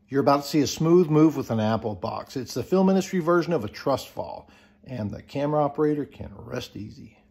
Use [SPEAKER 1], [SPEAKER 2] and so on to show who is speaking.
[SPEAKER 1] You're about to see a smooth move with an Apple box. It's the film industry version of a trust fall, and the camera operator can rest easy.